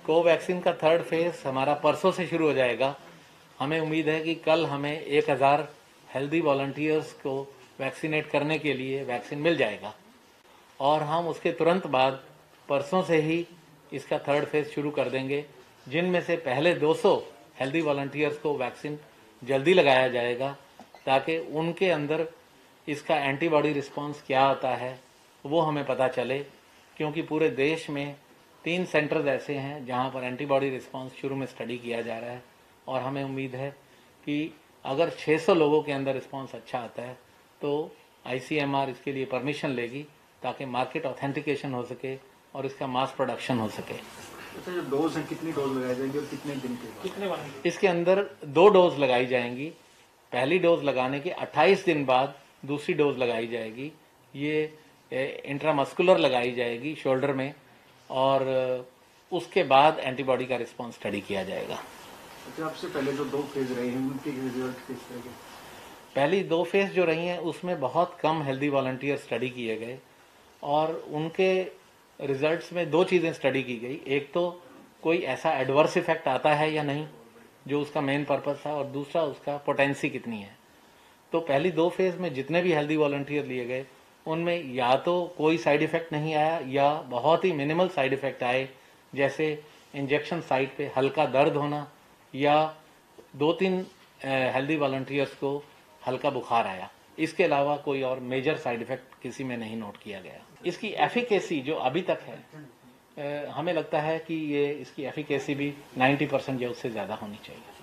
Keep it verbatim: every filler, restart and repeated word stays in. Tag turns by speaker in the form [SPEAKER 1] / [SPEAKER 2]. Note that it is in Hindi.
[SPEAKER 1] कोवैक्सीन का थर्ड फेज हमारा परसों से शुरू हो जाएगा। हमें उम्मीद है कि कल हमें एक हज़ार हेल्दी वॉलंटियर्स को वैक्सीनेट करने के लिए वैक्सीन मिल जाएगा और हम उसके तुरंत बाद परसों से ही इसका थर्ड फेज शुरू कर देंगे, जिनमें से पहले दो सौ हेल्दी वॉलंटियर्स को वैक्सीन जल्दी लगाया जाएगा ताकि उनके अंदर इसका एंटीबॉडी रिस्पांस क्या आता है वो हमें पता चले, क्योंकि पूरे देश में तीन सेंटर्स ऐसे हैं जहां पर एंटीबॉडी रिस्पांस शुरू में स्टडी किया जा रहा है और हमें उम्मीद है कि अगर छह सौ लोगों के अंदर रिस्पांस अच्छा आता है तो आईसीएमआर इसके लिए परमिशन लेगी ताकि मार्केट ऑथेंटिकेशन हो सके और इसका मास प्रोडक्शन हो सके।
[SPEAKER 2] अच्छा, जो डोज है कितनी डोज लगाई जाएंगी और कितने दिन के कितने वाले?
[SPEAKER 1] इसके अंदर दो डोज लगाई जाएंगी। पहली डोज लगाने के अट्ठाईस दिन बाद दूसरी डोज लगाई जाएगी। ये इंट्रामस्कुलर लगाई जाएगी शोल्डर में और उसके बाद एंटीबॉडी का रिस्पांस स्टडी किया जाएगा।
[SPEAKER 2] अच्छा, आपसे पहले जो दो फेज रहे हैं उनके रिजल्ट किस तरह के?
[SPEAKER 1] पहली दो फेज जो रही हैं उसमें बहुत कम हेल्दी वॉलंटियर स्टडी किए गए और उनके रिजल्ट्स में दो चीज़ें स्टडी की गई। एक तो कोई ऐसा एडवर्स इफेक्ट आता है या नहीं जो उसका मेन पर्पस था, और दूसरा उसका पोटेंसी कितनी है। तो पहली दो फेज में जितने भी हेल्दी वॉलंटियर लिए गए उनमें या तो कोई साइड इफेक्ट नहीं आया या बहुत ही मिनिमल साइड इफेक्ट आए, जैसे इंजेक्शन साइट पे हल्का दर्द होना या दो तीन हेल्दी वॉलंटियर्स को हल्का बुखार आया। इसके अलावा कोई और मेजर साइड इफेक्ट किसी में नहीं नोट किया गया। इसकी एफिकेसी जो अभी तक है, हमें लगता है कि ये इसकी एफिकेसी भी नब्बे परसेंट या उससे ज़्यादा होनी चाहिए।